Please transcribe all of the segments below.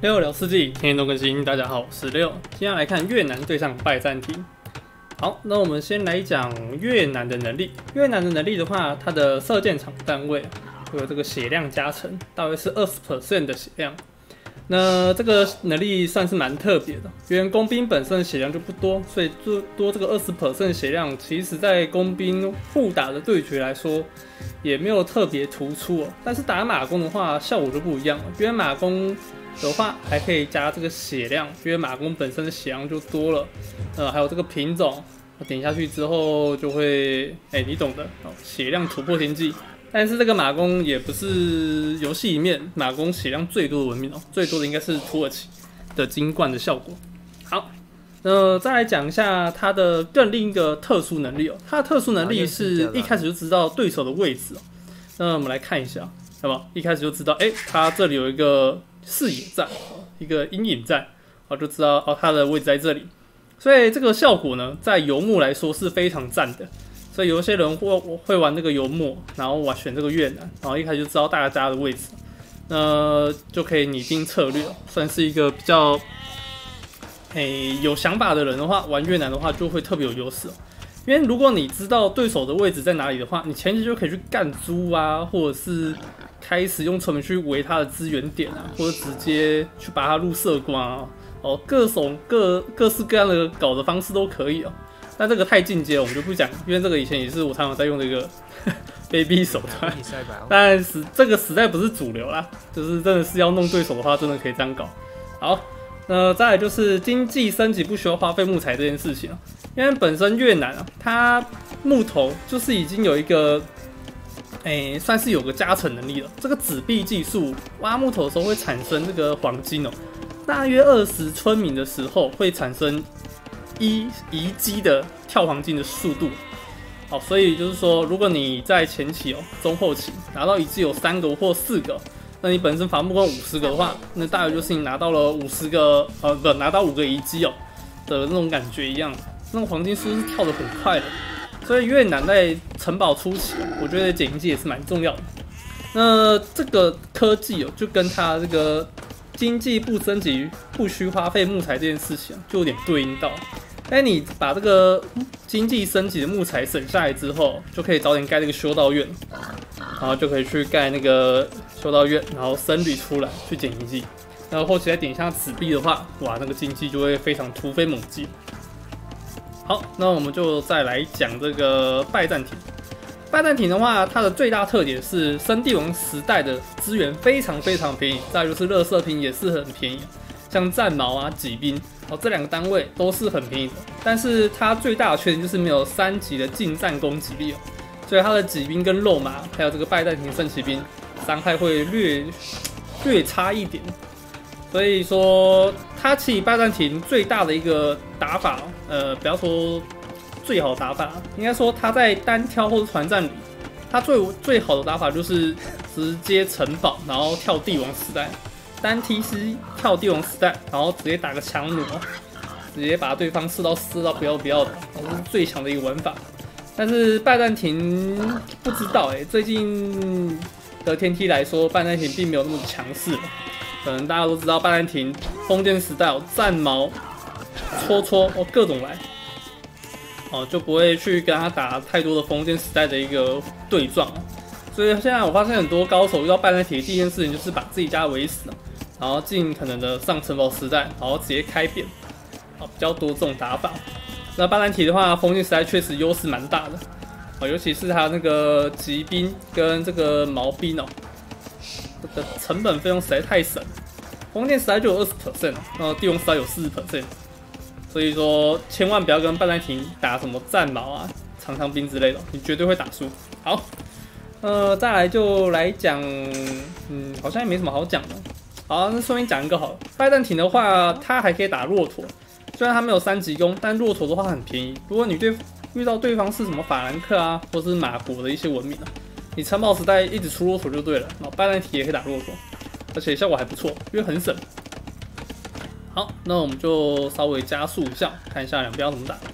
六聊世纪，天天都更新。大家好，我是六。今天来看越南对上拜占庭。好，那我们先来讲越南的能力。越南的能力的话，它的射箭场单位会有这个血量加成，大约是20% 的血量。那这个能力算是蛮特别的，因为工兵本身的血量就不多，所以多这个20% 的血量，其实在工兵互打的对决来说，也没有特别突出哦。但是打马弓的话，效果就不一样了，因为马弓的话还可以加这个血量，因为马弓本身的血量就多了。还有这个品种，点下去之后就会，你懂的，血量突破天际。但是这个马弓也不是游戏里面马弓血量最多的文明哦，最多的应该是土耳其的金冠的效果。好，再来讲一下它的另一个特殊能力哦，它的特殊能力是一开始就知道对手的位置哦。那我们来看一下，好不好？一开始就知道，它这里有一个视野在，一个阴影在，就知道它的位置在这里。所以这个效果呢，在游牧来说是非常赞的。所以有些人会玩这个游牧，然后我选这个越南，然后一开始就知道大家的位置，就可以拟定策略，算是一个比较有想法的人的话，玩越南的话就会特别有优势。因为如果你知道对手的位置在哪里的话，你前期就可以去干猪啊，或者是开始用村民去围他的资源点啊，或者直接去把他入射光啊，各式各样的搞的方式都可以哦。那这个太进阶了，我们就不讲，因为这个以前也是我常常在用的一个卑鄙手段，但是这个实在不是主流啦，就是真的是要弄对手的话，真的可以这样搞。好，再来就是经济升级不需要花费木材这件事情，因为本身越南它木头就是已经有一个，算是有个加成能力了。这个纸币技术挖木头的时候会产生这个黄金哦，大约20村民的时候会产生遗迹的跳黄金的速度，所以就是说，如果你在前期中后期拿到遗迹有3个或4个，那你本身伐木工50个的话，那大约就是你拿到了50个，拿到5个遗迹的那种感觉一样，那种黄金速度是跳得很快的。所以越南在城堡初期，我觉得捡遗迹也是蛮重要的。那这个科技就跟它这个经济不升级不需花费木材这件事情就有点对应到。但你把这个经济升级的木材省下来之后，就可以早点盖这个修道院，然后就可以去盖那个修道院，然后僧侣出来去捡遗迹。然后后期再点一下纸币的话，哇，那个经济就会非常突飞猛进。好，那我们就再来讲这个拜占庭。拜占庭的话，它的最大特点是生帝王时代的资源非常非常便宜，再就是垃圾品也是很便宜，像战矛啊、骑兵这2个单位都是很便宜的。但是它最大的缺点就是没有3级的近战攻击力所以它的骑兵跟肉马还有这个拜占庭圣骑兵伤害会略差一点。所以说，它其实拜占庭最大的一个打法，不要说最好的打法，应该说它在单挑或者团战里，它最好的打法就是直接城堡，然后跳帝王时代，单 TC 跳帝王时代，然后直接打个强弩，直接把对方射到不要的，这是最强的一个玩法。但是拜占庭不知道最近的天梯来说，拜占庭并没有那么强势。可能大家都知道，拜占庭封建时代战矛、戳各种来，就不会去跟他打太多的封建时代的一个对撞。所以现在我发现很多高手遇到拜占庭第一件事情就是把自己家围死，然后尽可能的上城堡时代，然后直接开扁，比较多这种打法。那拜占庭的话，封建时代确实优势蛮大的，尤其是他那个骑兵跟这个毛兵这个成本费用实在太省，封建时代就有20%，帝王时代有40%，所以说千万不要跟拜占庭打什么战矛啊、长枪兵之类的，你绝对会打输。好，再来就来讲，好像也没什么好讲的。好，那顺便讲一个好了，拜占庭的话，它还可以打骆驼，虽然它没有3级攻，但骆驼的话很便宜。如果你遇到对方是什么法兰克啊，或是马国的一些文明你城堡时代一直出骆驼就对了，然后拜占庭也可以打骆驼，而且效果还不错，因为很省。好，那我们就稍微加速一下，看一下两边要怎么打。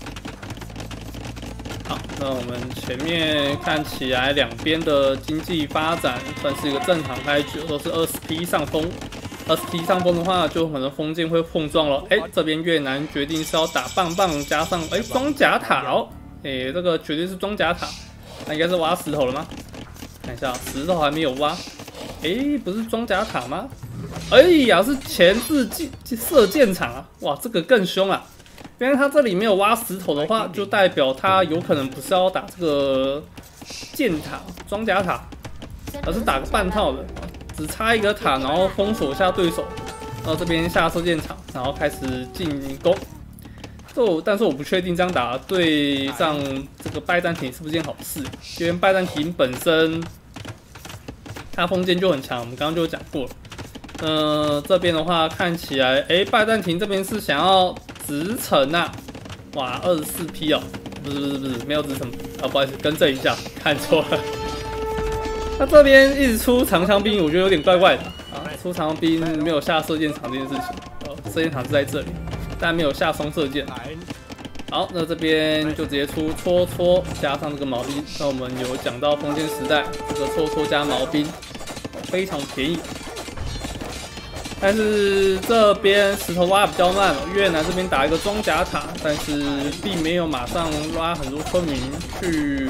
好，那我们前面看起来两边的经济发展算是一个正常开局，都是20P 上风。 SP 上风的话，就可能封建会碰撞了。这边越南决定是要打棒棒加上装甲塔哦，这个绝对是装甲塔，那应该是挖石头了吗？看一下，石头还没有挖。不是装甲塔吗？是前置射箭场啊！哇，这个更凶啊！因为他这里没有挖石头的话，就代表他有可能不是要打这个箭塔、装甲塔，而是打个半套的，只差一个塔，然后封锁下对手。然后这边下射箭场，然后开始进攻。但是我不确定这样打对上这个拜占庭是不是件好事，因为拜占庭本身它封建就很强，我们刚刚就讲过了。这边的话看起来，拜占庭这边是想要直城啊，哇，24P哦，不是，没有直城啊，不好意思，更正一下，看错了。他这边一直出长枪兵，我觉得有点怪怪的啊，出长枪兵没有下射箭场这件事情，射箭场是在这里，但没有下双射箭。好，那这边就直接出戳加上这个毛兵。那我们有讲到封建时代，这个戳加毛兵非常便宜。但是这边石头挖比较慢，越南这边打一个装甲塔，但是并没有马上拉很多村民去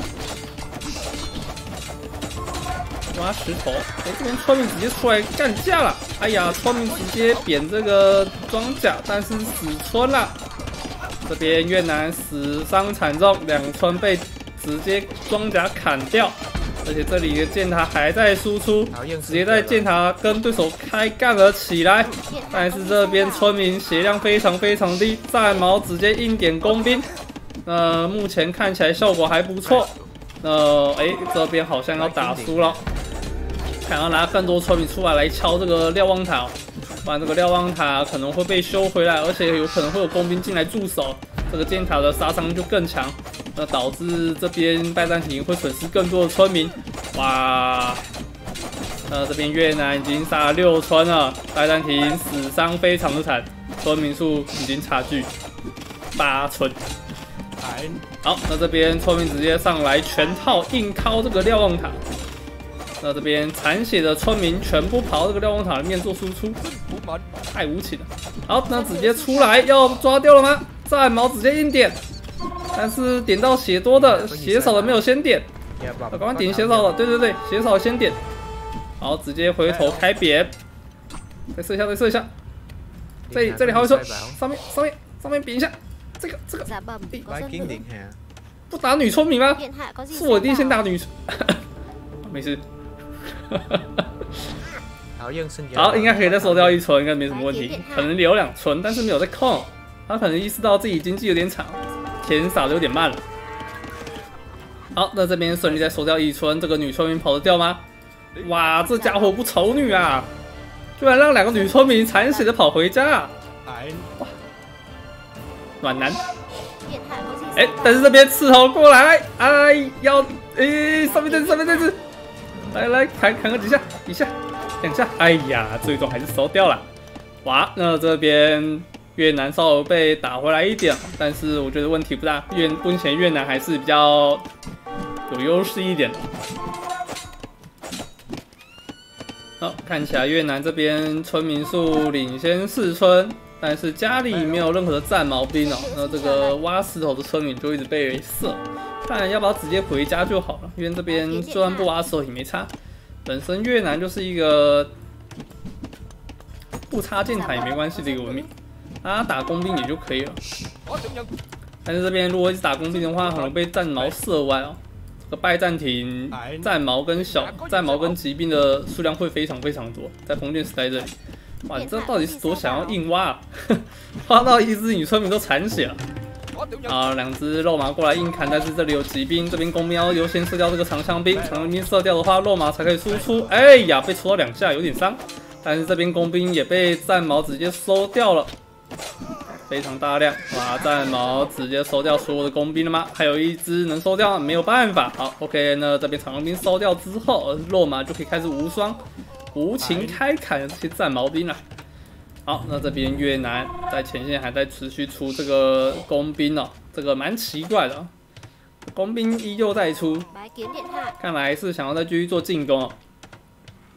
挖石头。这边村民直接出来干架了，村民直接扁这个装甲，但是死村了。这边越南死伤惨重，2村被直接装甲砍掉，而且这里的箭塔还在输出，直接在箭塔跟对手开干了起来。但是这边村民血量非常低，战矛直接硬点工兵，目前看起来效果还不错。这边好像要打输了，想要拿更多村民出来敲这个瞭望塔。不然这个瞭望塔可能会被修回来，而且有可能会有工兵进来驻守，这个箭塔的杀伤就更强，那导致这边拜占庭会损失更多的村民。哇，这边越南已经杀了6村了，拜占庭死伤非常的惨，村民数已经差距8村。好，那这边村民直接上来全套硬敲这个瞭望塔。那这边残血的村民全部跑到这个瞭望塔里面做输出，太无情了。好，那直接出来要抓掉了吗？战矛直接硬点，但是点到血多的，血少的没有先点。赶快点血少的，对，血少先点。好，直接回头开扁，再射一下。这里还有一村，上面扁一下。这个，不打女村民吗？是我一定先打女村，没事。好，应该可以再收掉1村，应该没什么问题。可能留2村，但是没有在控。他可能意识到自己经济有点长，钱撒的有点慢了。好，那这边顺利再收掉1村，这个女村民跑得掉吗？哇，这家伙不丑女啊，居然让2个女村民残血的跑回家。哇，暖男。但是这边刺头过来，上面这只。来砍个几下，1下2下，最终还是收掉了。哇，那这边越南稍微被打回来一点，但是我觉得问题不大，目前越南还是比较有优势一点的。好，看起来越南这边村民数领先4村，但是家里没有任何的战矛兵哦，那这个挖石头的村民就一直被射。看要不要直接回家就好了，因为这边就算不挖石头也没差。本身越南就是一个不插箭塔也没关系的一个文明，打工兵也就可以了。但是这边如果一直打工兵的话，可能被战矛射歪哦。这个拜占庭战矛跟骑兵的数量会非常多，在封建时代这里。哇，你这到底是多想要硬挖啊？挖到1只女村民都残血了。2只肉麻过来硬砍，但是这里有骑兵，这边工兵要优先射掉这个长枪兵，长枪兵射掉的话，肉麻才可以输出。被戳到2下，有点伤。但是这边工兵也被战矛直接收掉了，非常大量。哇，战矛直接收掉所有的工兵了吗？还有1只能收掉，没有办法。好 ，OK， 那这边长枪兵收掉之后，肉麻就可以开始无情开砍这些战矛兵了。好，那这边越南在前线还在持续出这个工兵哦，这个蛮奇怪的，工兵依旧在出，看来是想要再继续做进攻哦。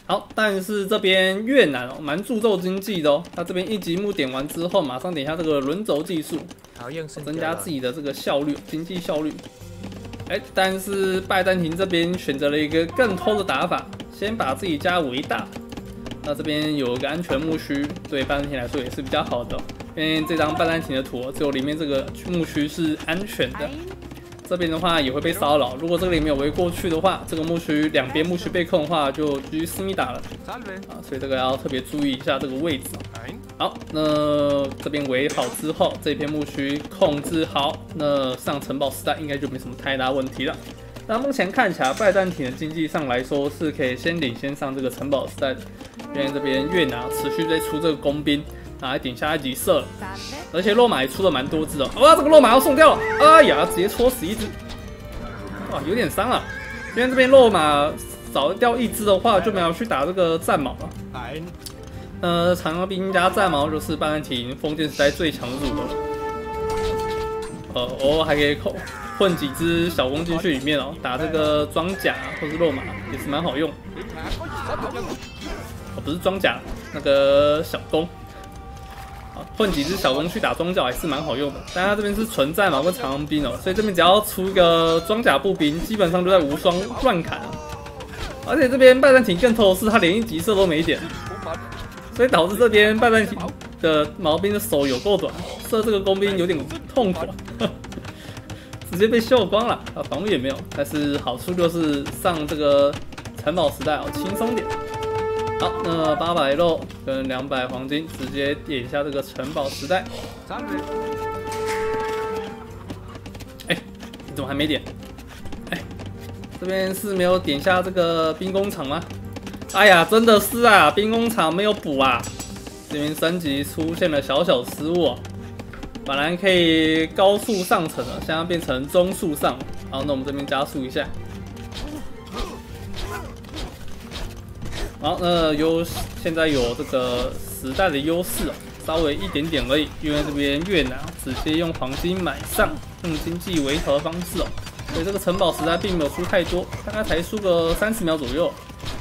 好，但是这边越南哦，蛮注重经济的哦。他这边一级木点完之后，马上点一下这个轮轴技术，增加自己的这个效率，经济效率。但是拜占庭这边选择了一个更偷的打法，先把自己家围大。那这边有一个安全牧区，对拜占庭来说也是比较好的，因为这张拜占庭的图只有里面这个牧区是安全的。这边的话也会被骚扰，如果这个里面有围过去的话，这个牧区两边牧区被控的话，就GG思密达了啊，所以这个要特别注意一下这个位置。好，那这边围好之后，这片牧区控制好，那上城堡时代应该就没什么太大问题了。那目前看起来，拜占庭的经济上来说是可以先领先上这个城堡时代的，因为这边越南持续在出这个工兵。来顶下一级射了，而且落马也出了蛮多只哦。哇，这个落马要送掉了，哎呀，直接戳死一只，哇，有点伤啊。因为这边落马少掉一只的话，就没有去打这个战矛了。长枪兵加战矛就是拜占庭封建时代最强的组合。偶尔还可以混几只小弓进去里面哦，打这个装甲或是落马也是蛮好用。不是装甲，那个小弓。混几只小弓去打装甲还是蛮好用的，但他这边是纯战矛跟长枪兵哦，所以这边只要出一个装甲步兵，基本上就在无双乱砍啊。而且这边拜占庭更偷的是，他连一级射都没点，所以导致这边拜占庭的矛兵的手有够短，射这个工兵有点痛苦，直接被秀光了啊，防御也没有。但是好处就是上这个城堡时代哦，轻松点。好，那800肉跟200黄金直接点一下这个城堡时代。你怎么还没点？这边是没有点下这个兵工厂吗？哎呀，真的是啊，兵工厂没有补啊。这边升级出现了小小失误，本来可以高速上层的，现在变成中速上。好，那我们这边加速一下。好，那现在有这个时代的优势哦，稍微一点点而已，因为这边越南直接用黄金买上，用经济围逃的方式哦，所以这个城堡时代并没有输太多，大概才输个30秒左右。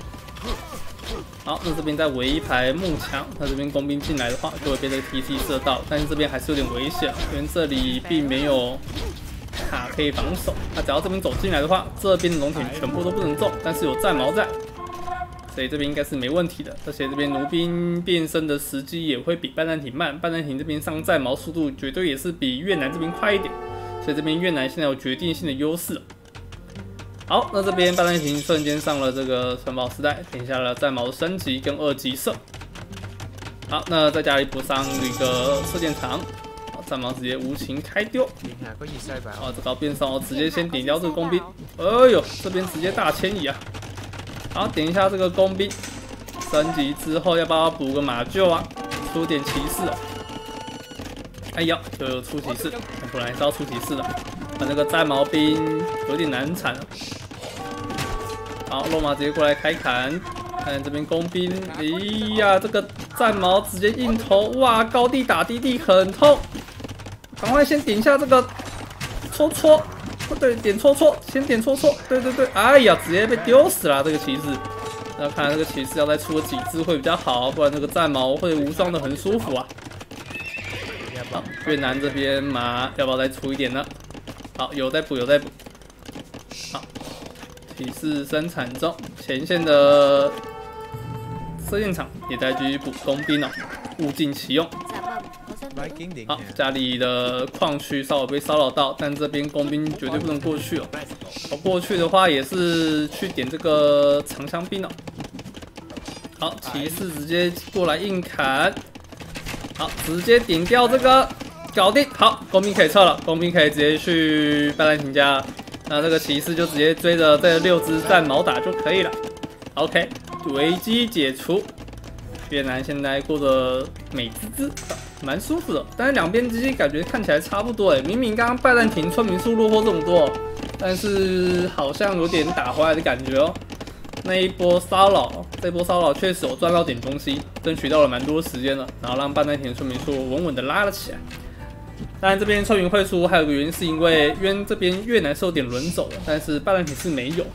好，那这边再围一排木墙，那这边工兵进来的话，就会被这个 TC 射到，但是这边还是有点危险，因为这里并没有塔可以防守。那只要这边走进来的话，这边的龙艇全部都不能中，但是有战矛在。所以这边应该是没问题的，而且这边弩兵变身的时机也会比拜占庭慢，拜占庭这边上战矛速度绝对也是比越南这边快一点，所以这边越南现在有决定性的优势。好，那这边拜占庭瞬间上了这个城堡时代，点下了战矛升级跟2级射。好，那再加里补上一个射箭场，战矛直接无情开丢。好，这个变上直接先点掉这个工兵，哎呦，这边直接大迁移啊！好，点一下这个工兵，升级之后要不要补个马厩啊？出点骑士哦。哎呀，就有出骑士，果然还是要出骑士的。那这个战矛兵有点难缠了。好，落马直接过来开砍，看这边工兵，哎呀，这个战矛直接硬投，哇，高地打低地很痛。赶快先点一下这个戳戳。不对，点戳戳，先点戳戳，对，哎呀，直接被丢死了这个骑士。那看来这个骑士要再出个几只会比较好，不然这个战矛会无双的很舒服啊。好，越南这边马要不要再出一点呢？好，有在补。好，骑士生产中，前线的射箭场也在继续补工兵哦，物尽其用。好，家里的矿区稍微被骚扰到，但这边工兵绝对不能过去哦。过去的话也是去点这个长枪兵哦。好，骑士直接过来硬砍，好，直接点掉这个，搞定。好，工兵可以撤了，工兵可以直接去拜占庭家了。那这个骑士就直接追着这6只战矛打就可以了。OK， 危机解除。越南现在过得美滋滋，蛮舒服的。但是两边经济感觉看起来差不多明明刚刚拜占庭村民数落后这么多，但是好像有点打回来的感觉哦。那一波骚扰，这波骚扰确实有赚到点东西，争取到了蛮多时间了，然后让拜占庭村民数稳稳的拉了起来。当然这边村民会输还有个原因是因为这边越南是有点轮走的，但是拜占庭是没有，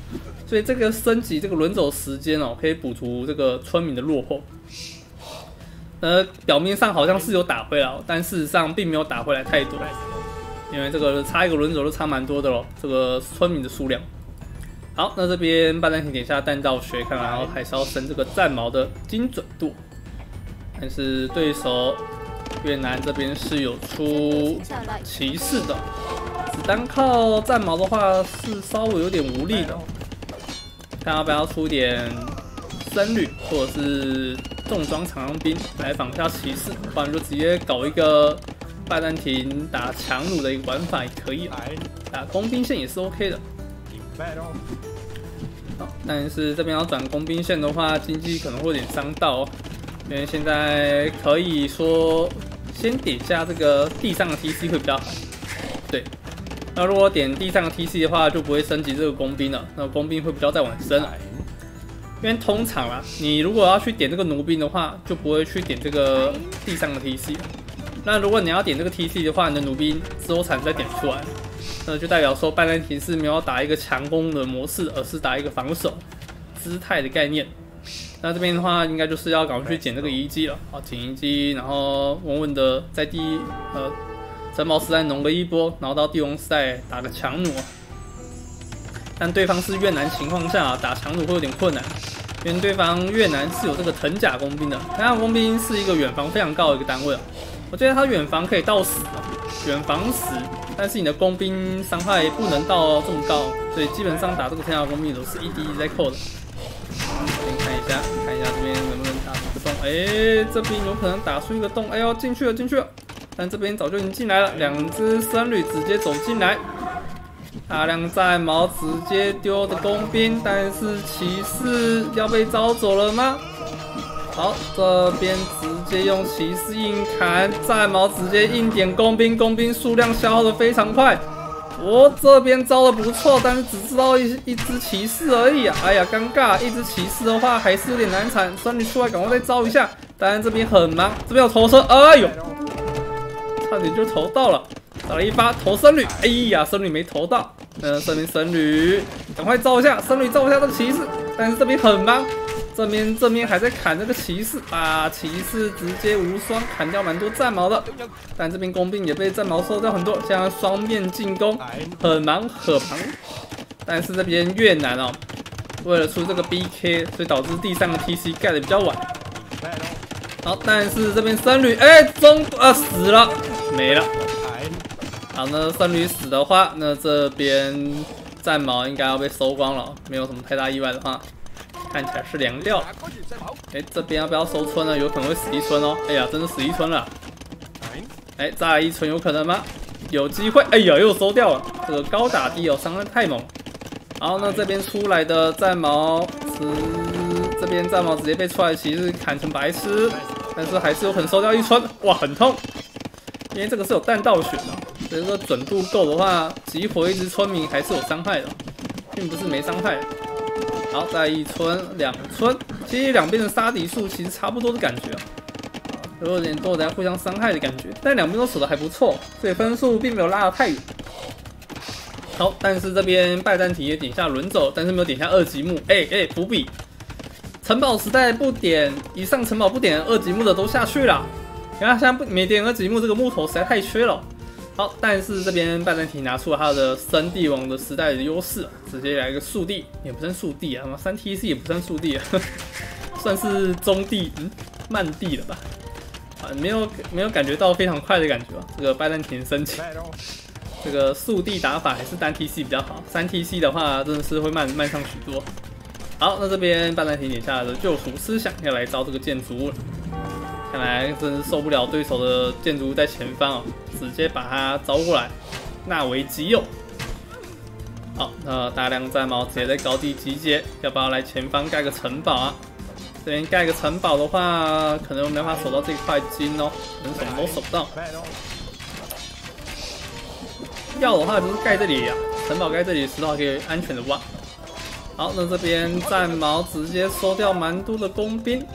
所以这个升级这个轮走时间哦，可以补足这个村民的落后。表面上好像是有打回来，但事实上并没有打回来太多，因为这个差一个轮走就差蛮多的咯，这个村民的数量。好，那这边拜占庭点下弹道学，看来还是要升这个战矛的精准度，但是对手越南这边是有出骑士的，只单靠战矛的话是稍微有点无力的，看要不要出点僧侣或者是重装长枪兵来仿一下骑士，不然就直接搞一个拜占庭打强弩的一个玩法也可以，打工兵线也是 OK 的。好，但是这边要转工兵线的话，经济可能会有点伤到哦，因为现在可以说先点下这个地上的 TC 会比较好。对，那如果点地上的 TC 的话，就不会升级这个工兵了，那工兵会比较再晚升了。因为通常啊，你如果要去点这个弩兵的话，就不会去点这个地上的 TC。那如果你要点这个 TC 的话，你的弩兵之后才再点出来，那就代表说拜占庭是没有打一个强攻的模式，而是打一个防守姿态的概念。那这边的话，应该就是要赶快去捡这个遗迹了。好，捡遗迹，然后稳稳的在城堡时代农个一波，然后到帝王时代打个强弩。但对方是越南情况下打强弩会有点困难，因为对方越南是有这个藤甲工兵的，藤甲工兵是一个远防非常高的一个单位。我觉得它远防可以到10，远防10，但是你的工兵伤害不能到这么高，所以基本上打这个藤甲工兵都是一滴一滴在扣的。先看一下这边能不能打出个洞，这边有可能打出一个洞，哎呦进去了，但这边早就已经进来了，2只僧侣直接走进来。大量战矛直接丢的工兵，但是骑士要被招走了吗？好，这边直接用骑士硬砍，战矛直接硬点工兵，工兵数量消耗的非常快。这边招的不错，但是只知道一只骑士而已啊！哎呀，尴尬，一只骑士的话还是有点难缠，僧侣出来赶快再招一下。当然这边很忙，这边有投射，哎呦，差点就投到了。打了一发投僧侣，哎呀，僧侣没投到。这边僧侣赶快照一下，僧侣照一下这个骑士，但是这边很忙，这边还在砍这个骑士，把骑士直接无双砍掉蛮多战矛的，但这边工兵也被战矛收掉很多，这样双面进攻很忙。但是这边越南哦，为了出这个 BK， 所以导致地上的 TC 盖的比较晚。好，但是这边僧侣死了，没了。好，那僧侣死的话，那这边战矛应该要被收光了，没有什么太大意外的话，看起来是凉掉了。这边要不要收村呢？有可能会死一村哦。哎呀，真的死一村了。再来一村有可能吗？有机会。哎呀，又收掉了。这个高打低哦，伤害太猛。好，那这边出来的战矛这边战矛直接被出来的骑士砍成白痴，但是还是有可能收掉一村。哇，很痛，因为这个是有弹道血的。这个准度够的话，击活一只村民还是有伤害的，并不是没伤害。好，再1村、2村，其实两边的杀敌数其实差不多的感觉，有点多在互相伤害的感觉，但两边都守得还不错，所以分数并没有拉得太远。好，但是这边拜占庭也点下轮走，但是没有点下2级木。伏笔，城堡时代不点以上城堡不点2级木的都下去了，你看现在没点2级木，这个木头实在太缺了。好，但是这边拜占庭拿出了他的生帝王的时代的优势，直接来一个速地，也不算速地啊，3 TC 也不算速地啊，算是中地，慢地了吧？没有感觉到非常快的感觉啊。这个拜占庭升级，这个速地打法还是单 TC 比较好，3 TC 的话真的是会慢上许多。好，那这边拜占庭点下的救赎思想要来招这个建筑物了。看来真是受不了对手的建筑物在前方哦，直接把它招过来，纳为己有。好，那大量战矛直接在高地集结，要不要来前方盖个城堡啊？这边盖个城堡的话，可能没办法守到这块金哦，可能什么都守不到。要的话就是盖这里呀，城堡盖这里，石头可以安全的挖。好，那这边战矛直接收掉蛮多的工兵。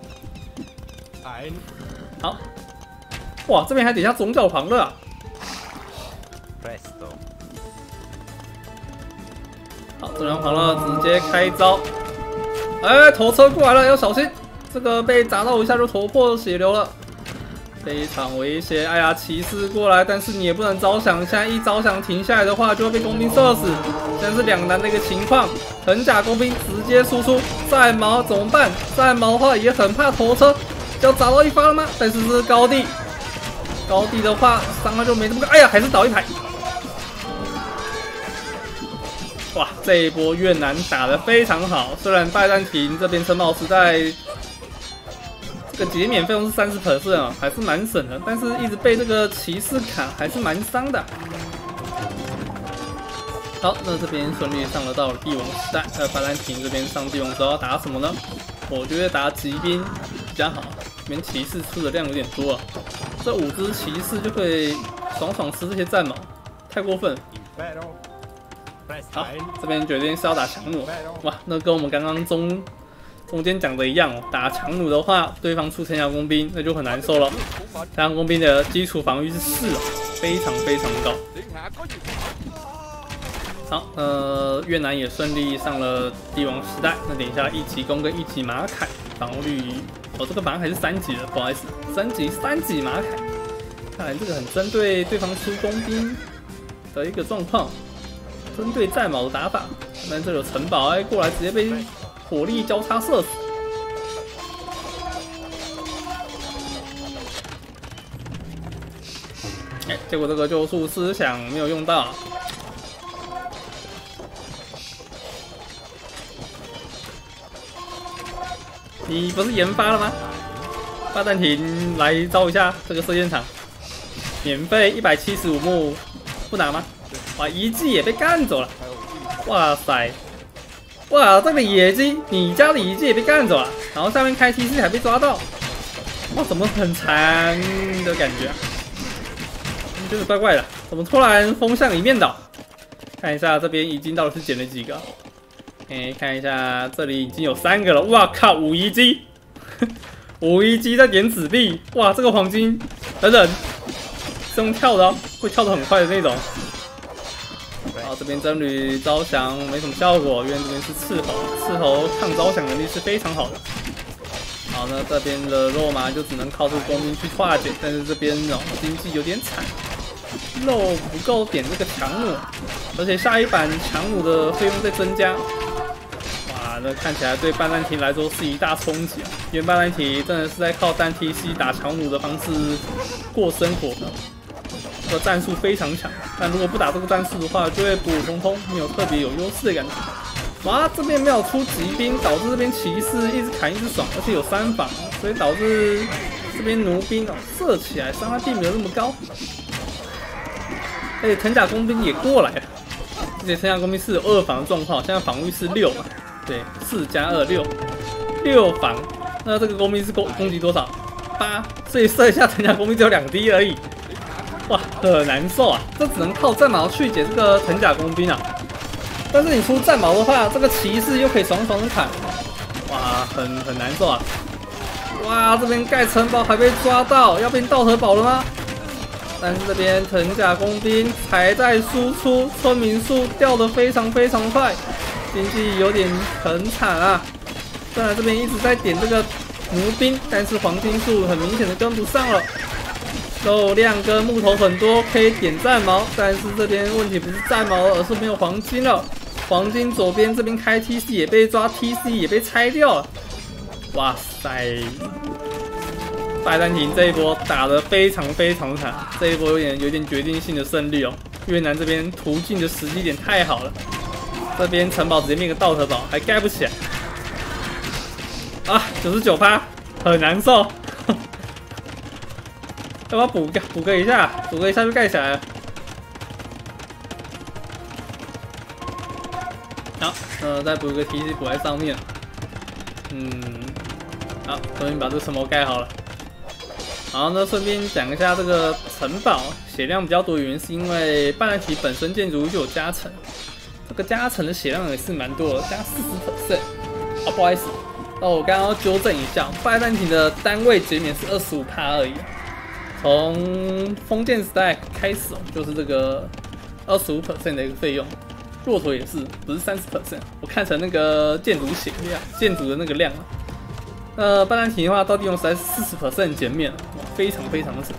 好，哇，这边还点下总教旁了啊！好， 正常狂热直接开招，哎，头车过来了，要小心，这个被砸到一下就头破血流了。 非常危险！哎呀，骑士过来，但是你也不能招降。现在一招降停下来的话，就会被工兵射死。现在是两难的一个情况。藤甲工兵直接输出战矛怎么办？战矛的话也很怕头车，要砸到一发了吗？但是这是高地，高地的话伤害就没这么高。哎呀，还是倒一排。哇，这一波越南打得非常好。虽然拜占庭这边城堡时代。 这个减免费用是30%啊，还是蛮省的，但是一直被这个骑士卡还是蛮伤的。好，那这边顺利上了到了帝王时代，拜占庭这边上帝王时代要打什么呢？我觉得打骑兵比较好，这边骑士出的量有点多啊，这5只骑士就可以爽爽吃这些战矛，太过分了。好，这边决定是要打强弩，哇，那跟我们刚刚中间讲的一样哦，打强弩的话，对方出城墙工兵，那就很难受了。城墙工兵的基础防御是4哦，非常非常高。好，越南也顺利上了帝王时代。那等一下1级弓跟1级马凯防御率，哦，这个马凯是3级的，不好意思，3级马凯。看来这个很针对对方出工兵的一个状况，针对战矛的打法。但这有城堡哎，过来直接被。 火力交叉射死，哎，结果这个救赎思想没有用到。你不是研发了吗？拜占庭来招一下这个射箭场，免费175目，不拿吗？哇，遗迹也被干走了，哇塞！ 哇，这个野鸡，你家的野鸡也被干走了，然后上面开 TC 还被抓到，哇，怎么很残的感觉啊？就是怪怪的，怎么突然风向一面倒？看一下这边已经到底是捡了几个？哎，看一下这里已经有3个了，哇靠，5遗迹，5遗迹在点纸币，哇，这个黄金等等是用跳的哦，会跳得很快的那种。 好，这边真旅招降没什么效果，因为这边是斥候，斥候抗招降能力是非常好的。好，那这边的肉麻就只能靠这个工兵去化解，但是这边哦经济有点惨，肉不够点这个强弩，而且下一版强弩的费用在增加。哇，那看起来对拜占庭来说是一大冲击啊！因为拜占庭真的是在靠单 TC 打强弩的方式过生活的。 这个战术非常强，但如果不打这个战术的话，就会普普通通，没有特别有优势的感觉。哇，这边没有出骑兵，导致这边骑士一直砍一直爽，而且有3防，所以导致这边弩兵哦射起来伤害并没有那么高。而且藤甲工兵也过来了，而且藤甲工兵是有2防的状况，现在防御是6嘛，对，4加2 6防。那这个工兵是攻击多少？8，所以射一下藤甲工兵只有2滴而已。 哇，很难受啊！这只能靠战矛去解这个藤甲工兵啊。但是你出战矛的话，这个骑士又可以爽爽的砍，哇，很难受啊！哇，这边盖城堡还被抓到，要变道德堡了吗？但是这边藤甲工兵还在输出，村民数掉得非常非常快，经济有点很惨啊。虽然这边一直在点这个弩兵，但是黄金数很明显的跟不上了。 肉量跟木头很多，可以点战矛，但是这边问题不是战矛，而是没有黄金了。黄金左边这边开 TC 也被抓 ，TC 也被拆掉了。哇塞！拜占庭这一波打得非常非常惨，这一波有点决定性的胜利哦。越南这边途径的时机点太好了，这边城堡直接灭个道德堡，还盖不起来。啊，99%，很难受。要不要补个一下？补个一下就盖起来了。好，再补一个 TC 补在上面。好，终于把这个城堡盖好了。好，那顺便讲一下这个城堡血量比较多的原因，是因为拜占庭本身建筑物就有加成，这个加成的血量也是蛮多的，加40%。啊，不好意思，那我刚刚要纠正一下，拜占庭的单位减免是25%而已。 从封建时代开始就是这个25% 的一个费用， 骆驼也是，不是30%，我看成那个建筑血量，建筑的那个量啊。拜占庭的话，到地方实在是40%减免了，非常非常的省。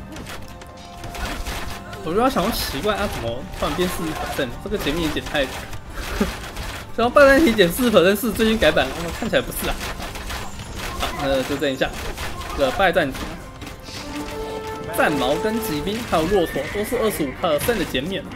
我就要想要习惯怎么突然变40%，这个减免也减太多。然后拜占庭减40%是最近改版，看起来不是啊。好，那纠正一下，这个拜占庭。战矛跟骑兵还有骆驼都是25%的减免。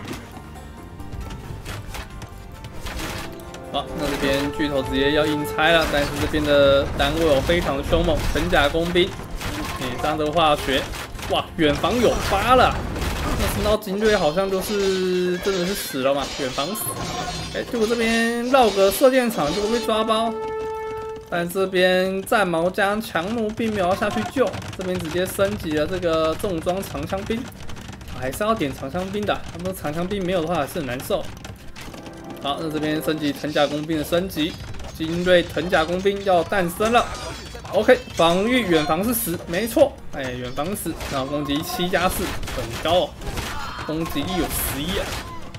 好，那这边巨头直接要硬拆了，但是这边的单位非常的凶猛，藤甲工兵，这样的化学，哇，远防有8了，那神刀精锐好像就是真的是死了嘛，远防死，结果这边绕个射箭场就会被抓包。但这边战矛加强弩并没有要下去救，这边直接升级了这个重装长枪兵，还是要点长枪兵的，他们长枪兵没有的话还是很难受。好，那这边升级藤甲工兵的升级，精锐藤甲工兵要诞生了。OK， 防御远防是10，没错，远防10，然后攻击7+4，很高哦，攻击力有11啊。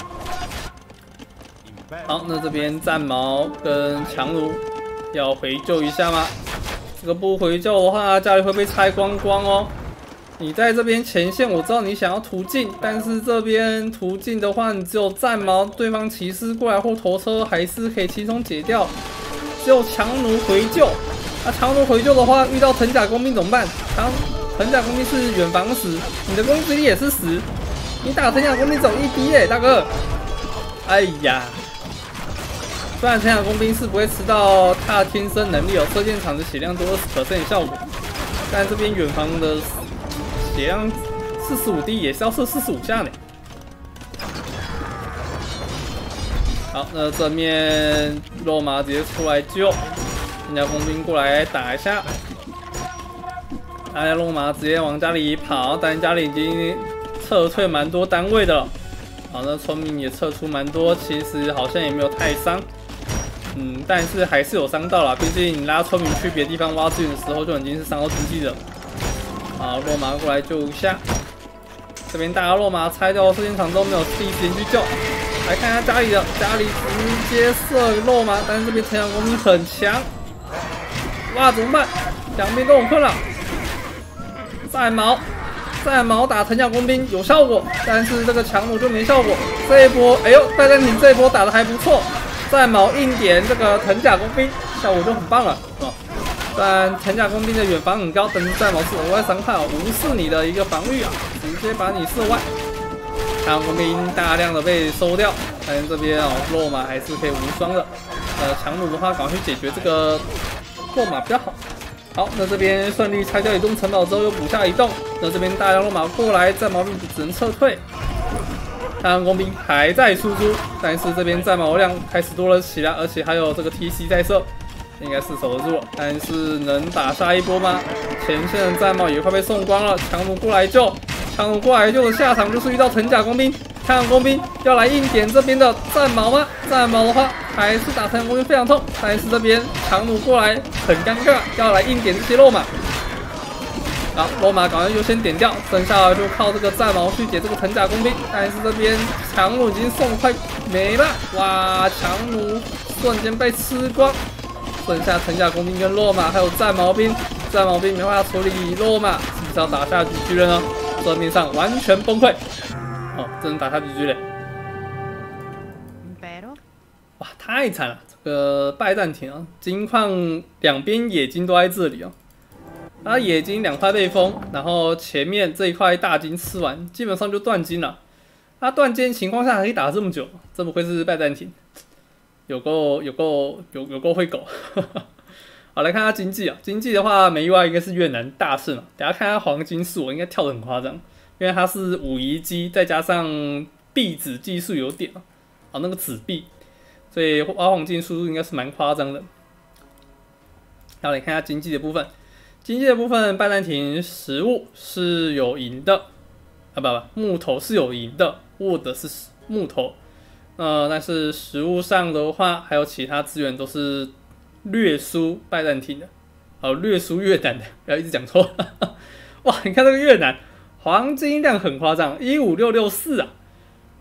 好，那这边战矛跟强弩。要回救一下吗？这个不回救的话，家里会被拆光光哦。你在这边前线，我知道你想要突进，但是这边突进的话，你只有战矛，对方骑士过来或头车还是可以轻松解掉。只有强弩回救，强弩回救的话，遇到藤甲工兵怎么办？藤甲工兵是远防10，你的攻击力也是10，你打藤甲工兵走1滴耶，大哥！哎呀！虽然藤甲工兵是不会吃到他的天生能力射箭场的血量多20%的效果，但这边远方的血量45滴也是要射45下呢。好，那正面肉麻直接出来救，藤甲工兵过来打一下，肉麻直接往家里跑，但家里已经撤退蛮多单位的了。好，那村民也撤出蛮多，其实好像也没有太伤。但是还是有伤到啦，毕竟你拉村民去别的地方挖资源的时候，就已经是伤到经济了。好，落马过来救一下。这边大家落马拆掉射箭场都没有第一时间去救。来看一下家里的，家里直接射落马，但是这边藤甲工兵很强。哇，怎么办？两边都有困扰。战矛打藤甲工兵有效果，但是这个强弩就没效果。这一波，哎呦，拜占庭这一波打得还不错。战矛硬点这个藤甲工兵，效果就很棒了但藤甲工兵的远防很高，但是战矛是额外伤害无视你的一个防御直接把你射外。藤甲工兵大量的被收掉，但是这边落马还是可以无双的。强弩的话，赶快去解决这个落马比较好。好，那这边顺利拆掉一栋城堡之后，又补下一栋。那这边大量落马过来，战矛兵只能撤退。太阳工兵还在输出，但是这边战矛量开始多了起来，而且还有这个 TC 在射，应该是守得住，但是能打下一波吗？前线的战矛也快被送光了，强弩过来救，强弩过来救的下场就是遇到藤甲工兵，太阳工兵要来硬点这边的战矛吗？战矛的话还是打藤甲工兵非常痛，但是这边强弩过来很尴尬，要来硬点这些肉马。好，罗马赶快优先点掉，剩下的就靠这个战矛去解这个藤甲工兵。但是这边强弩已经送快没了，哇！强弩瞬间被吃光，剩下藤甲工兵跟罗马还有战矛兵，战矛兵没办法处理罗马，是不是要打下GG了呢？桌面上完全崩溃，真的打下GG了。哇，太惨了！这个拜占庭金矿两边野金都在这里它野金2块被封，然后前面这一块大金吃完，基本上就断金了。它断金情况下还可以打这么久，真不愧是拜占庭，有够会狗。好，来看它经济经济的话没意外应该是越南大胜了。等下看它黄金数，应该跳得很夸张，因为它是5遗迹，再加上币纸技术有点那个纸币，所以挖黄金速度应该是蛮夸张的。好，来看一下经济的部分。经济的部分，拜占庭食物是有赢的，木头是有赢的 ，wood 是木头，但是食物上的话，还有其他资源都是略输拜占庭的，略输越南的，不要一直讲错。哇，你看这个越南黄金量很夸张，15664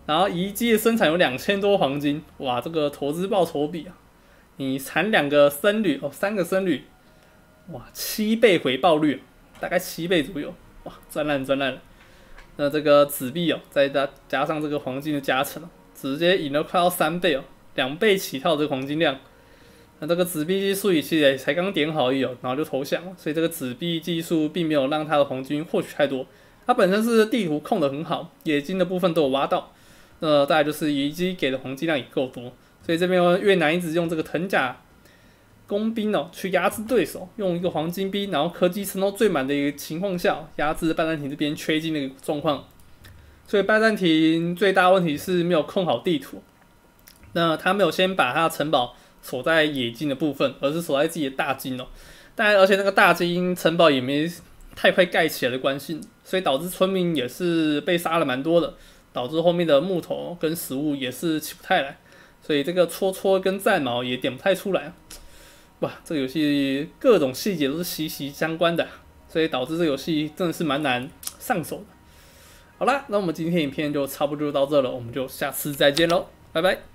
然后遗迹的生产有2000多黄金，哇，这个投资报酬比啊，你产2个僧侣哦，3个僧侣，哇，7倍回报率，大概7倍左右，哇，赚烂赚烂了。那这个纸币哦，再加上这个黄金的加成，直接赢了快要3倍哦，2倍起跳这个黄金量。那这个纸币技术其实也才刚点好而已哦，然后就投降了，所以这个纸币技术并没有让他的黄金获取太多。它本身是地图控得很好，冶金的部分都有挖到。那再来就是遗迹给的黄金量也够多，所以这边越南一直用这个藤甲工兵哦去压制对手，用一个黄金兵，然后科技升到最满的一个情况下，压制拜占庭这边缺金的一个状况。所以拜占庭最大问题是没有控好地图，那他没有先把他的城堡锁在冶金的部分，而是锁在自己的大金哦。当然，而且那个大金城堡也没太快盖起来的关系，所以导致村民也是被杀了蛮多的。导致后面的木头跟食物也是起不太来，所以这个戳戳跟战矛也点不太出来。哇，这个游戏各种细节都是息息相关的，所以导致这个游戏真的是蛮难上手的。好啦，那我们今天影片就差不多到这了，我们就下次再见喽，拜拜。